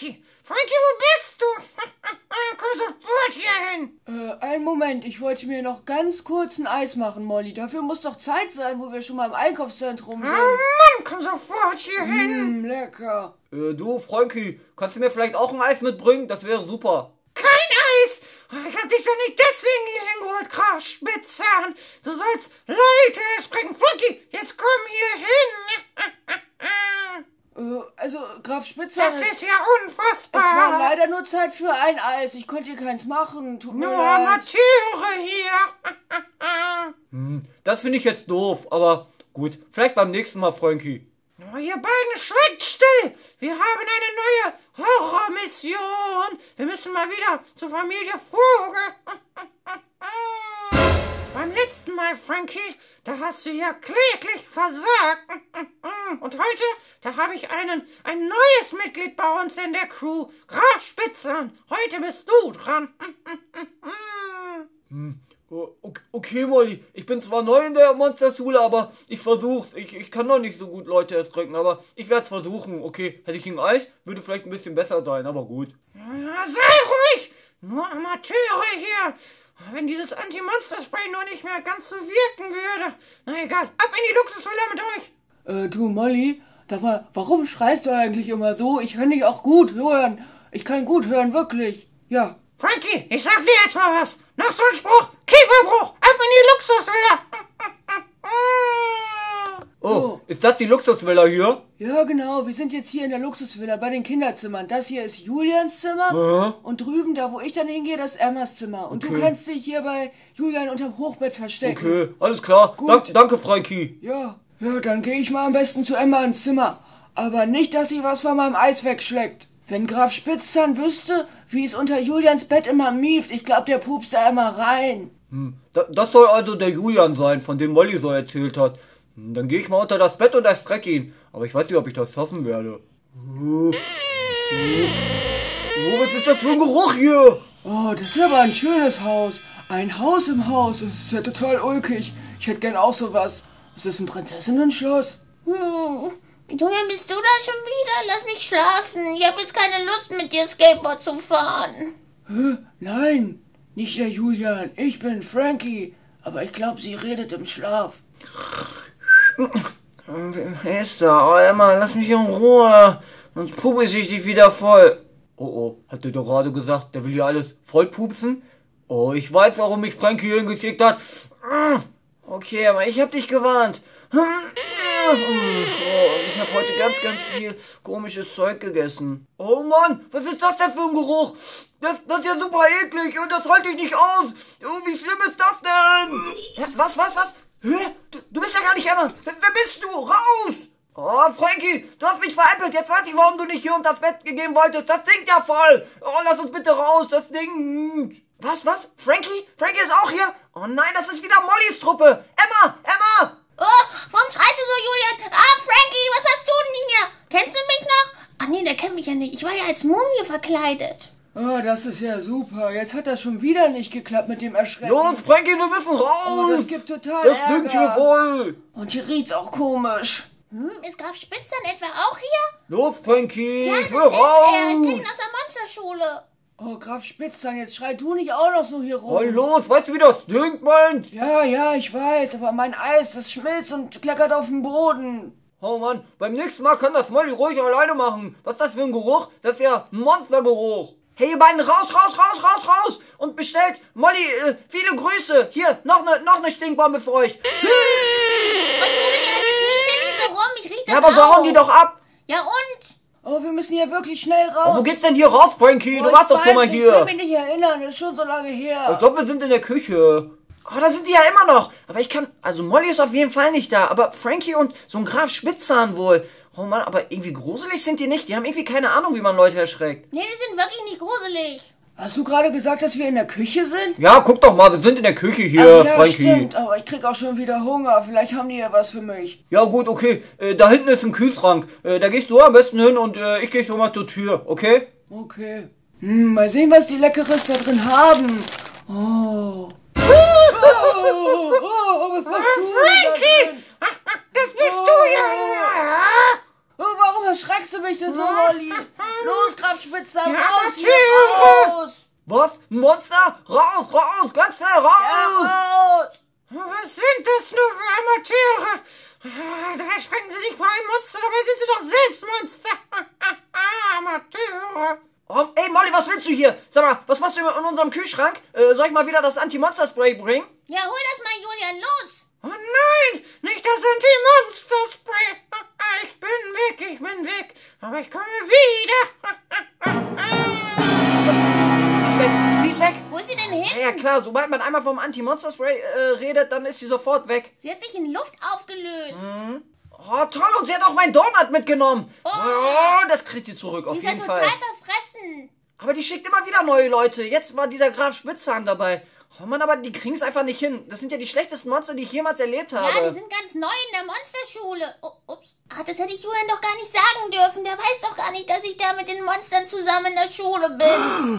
Frankie! Frankie, wo bist du? Komm sofort hier hin! Einen Moment, ich wollte mir noch ganz kurz ein Eis machen, Molly. Dafür muss doch Zeit sein, wo wir schon mal im Einkaufszentrum sind. Oh Mann, komm sofort hier hin! Lecker. Du, Frankie, kannst du mir vielleicht auch ein Eis mitbringen? Das wäre super. Kein Eis! Ich hab dich doch nicht deswegen hier hingeholt, Graf Spitzern. Du sollst Leute erschrecken. Frankie, jetzt komm hier hin! Also, Graf Spitzern... Das ist ja unfassbar. Es war leider nur Zeit für ein Eis. Ich konnte hier keins machen. Tut mir Nur leid. Amateure hier. Das finde ich jetzt doof, aber gut. Vielleicht beim nächsten Mal, Frankie. Oh, ihr beiden schweigt still. Wir haben eine neue Horrormission. Wir müssen mal wieder zur Familie Vogel. Beim letzten Mal, Frankie, da hast du ja kläglich versagt. Und heute, da habe ich ein neues Mitglied bei uns in der Crew. Graf Spitzern, heute bist du dran. Okay, Molly, ich bin zwar neu in der Monsterschule, aber ich versuch's. Ich kann noch nicht so gut Leute erdrücken, aber ich werde es versuchen. Okay, hätte ich ein Eis, würde vielleicht ein bisschen besser sein, aber gut. Ja, sei ruhig! Nur Amateure hier. Wenn dieses Anti-Monster-Spray nur nicht mehr ganz so wirken würde. Na egal, ab in die Luxusvilla mit euch. Du, Molly, sag mal, warum schreist du eigentlich immer so? Ich kann dich auch gut hören. Ich kann gut hören, wirklich. Ja. Frankie, ich sag dir jetzt mal was. Noch so ein Spruch. Kieferbruch. Ab in die Luxusvilla. Oh, So. ist das die Luxusvilla hier? Ja, genau. Wir sind jetzt hier in der Luxusvilla bei den Kinderzimmern. Das hier ist Julians Zimmer. Aha. Und drüben, da wo ich dann hingehe, das ist Emmas Zimmer. Und du Okay. kannst dich hier bei Julian unterm Hochbett verstecken. Okay, alles klar. Gut. Danke, Frankie. Ja, dann gehe ich mal am besten zu Emma ins Zimmer. Aber nicht, dass sie was von meinem Eis wegschleckt. Wenn Graf Spitzern wüsste, wie es unter Julians Bett immer mieft, ich glaube, der pupst da immer rein. Das soll also der Julian sein, von dem Molly so erzählt hat. Dann gehe ich mal unter das Bett und erstrecke ihn. Aber ich weiß nicht, ob ich das schaffen werde. Was ist das für ein Geruch hier? Oh, das ist aber ein schönes Haus. Ein Haus im Haus. Das ist ja total ulkig. Ich hätte gern auch sowas. Ist das ein Prinzessinnen-Schloss? Julian, bist du da schon wieder? Lass mich schlafen. Ich habe jetzt keine Lust, mit dir Skateboard zu fahren. Nein, nicht der Julian. Ich bin Frankie. Aber ich glaube, sie redet im Schlaf. Wer ist da? Oh, Emma, lass mich in Ruhe. Sonst pupse ich dich wieder voll. Oh, hat der doch gerade gesagt, der will hier alles voll pupsen? Oh, ich weiß, warum mich Frankie hingeschickt hat. Okay, aber ich hab dich gewarnt. Oh, ich habe heute ganz viel komisches Zeug gegessen. Oh Mann, was ist das denn für ein Geruch? Das ist ja super eklig und das halte ich nicht aus. Oh, wie schlimm ist das denn? Was? Hä? Du bist ja gar nicht Emma. Wer bist du? Raus! Oh, Frankie, du hast mich veräppelt. Jetzt weiß ich, warum du nicht hier unter das Bett gehen wolltest. Das stinkt ja voll. Oh, lass uns bitte raus. Das stinkt. Was? Frankie? Frankie ist auch hier? Oh nein, das ist wieder Mollys Truppe. Emma! Oh, warum schreist du so, Julian? Frankie, was machst du denn hier? Kennst du mich noch? Ach nee, der kennt mich ja nicht. Ich war ja als Mumie verkleidet. Oh, das ist ja super. Jetzt hat das schon wieder nicht geklappt mit dem Erschrecken. Los, Frankie, wir müssen raus. Oh, das gibt total Das Ärger. stinkt hier voll. Und hier riecht's auch komisch. Ist Graf Spitzern etwa auch hier? Los, Frankie, Ja, ich das will ist er. Ich kenne raus. ihn aus der Monsterschule. Oh, Graf Spitzern, jetzt schrei du nicht auch noch so hier rum. Oh, los, weißt du, wie das stinkt, Mann? Ja, ich weiß, aber mein Eis, das schmilzt und kleckert auf den Boden. Oh Mann, beim nächsten Mal kann das Molly ruhig alleine machen. Was ist das für ein Geruch? Das ist ja ein Monstergeruch. Hey, ihr beiden, raus! Und bestellt Molly viele Grüße. Hier, noch eine Stinkbombe für euch. Und Julian, jetzt riech ja nicht so rum. Ich riech das Ja, aber so auch. hauen die doch ab. Ja und? Oh, wir müssen hier wirklich schnell raus. Oh, wo geht's denn hier raus, Frankie? Du ich warst doch schon weiß mal nicht, Ich kann hier. mich nicht erinnern, das ist schon so lange her. Ich glaube, wir sind in der Küche. Oh, da sind die ja immer noch. Aber also Molly ist auf jeden Fall nicht da. Aber Frankie und so ein Graf Spitzern wohl. Oh Mann, aber irgendwie gruselig sind die nicht. Die haben irgendwie keine Ahnung, wie man Leute erschreckt. Nee, die sind wirklich nicht gruselig. Hast du gerade gesagt, dass wir in der Küche sind? Ja, guck doch mal, wir sind in der Küche hier, Ach, ja, Frankie. stimmt, aber ich krieg auch schon wieder Hunger. Vielleicht haben die ja was für mich. Ja gut, okay. Da hinten ist ein Kühlschrank. Da gehst du am besten hin und ich gehe schon mal zur Tür, okay? Okay. Mal sehen, was die Leckeres da drin haben. Oh. Was machst du Frankie! da drin? Das bist du ja! Oh, warum erschreckst du mich denn so, Molly? Los, Graf Spitzhahn, Ja, raus hier, Tiere. raus! Was? Ein Monster? Raus, raus, ganz schnell raus! Ja, raus! Was sind das nur für Amateure? Da erschrecken sie sich vor einem Monster, dabei sind sie doch selbst Monster. Amateure. Oh, ey, Molly, was willst du hier? Sag mal, was machst du in unserem Kühlschrank? Soll ich mal wieder das Anti-Monster-Spray bringen? Ja, hol das mal, Julian, los! Oh nein, nicht das Anti-Monster-Spray. Ich bin weg, aber ich komme wieder. Sie ist weg. Wo ist sie denn hin? Ja, klar, sobald man einmal vom Anti-Monster-Spray redet, dann ist sie sofort weg. Sie hat sich in Luft aufgelöst. Oh, toll, und sie hat auch meinen Donut mitgenommen. Oh. Oh, das kriegt sie zurück, auf Die ist ja jeden total Fall. verfressen. Aber die schickt immer wieder neue Leute. Jetzt war dieser Graf Spitzhahn dabei. Oh Mann, aber die kriegen es einfach nicht hin. Das sind ja die schlechtesten Monster, die ich jemals erlebt habe. Ja, die sind ganz neu in der Monsterschule. Oh, ups. Das hätte ich Julian doch gar nicht sagen dürfen. Der weiß doch gar nicht, dass ich da mit den Monstern zusammen in der Schule bin.